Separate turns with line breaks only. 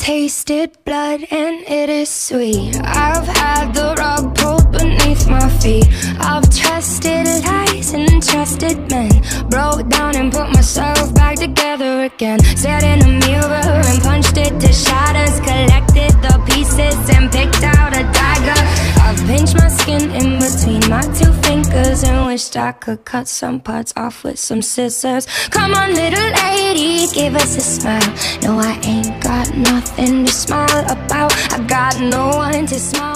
tasted blood and it is sweet. I've had the rug pulled beneath my feet. I've trusted lies and trusted men, broke down and put myself back together again. Stared in a mirror and punched it to shatters, collected the pieces and picked out a dagger. I've pinched my skin in between my two fingers and wished I could cut some parts off with some scissors. Come on, little lady, give us a smile. No, I ain't got nothing to smile about. I got no one to smile.